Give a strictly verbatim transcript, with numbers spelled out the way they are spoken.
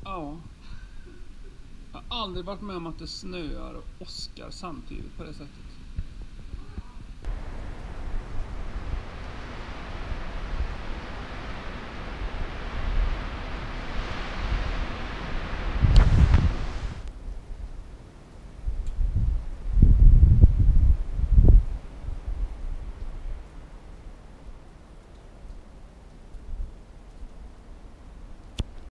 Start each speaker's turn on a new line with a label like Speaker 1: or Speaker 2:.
Speaker 1: Ja. Jag har aldrig varit med om att det snöar och åskar samtidigt på det sättet.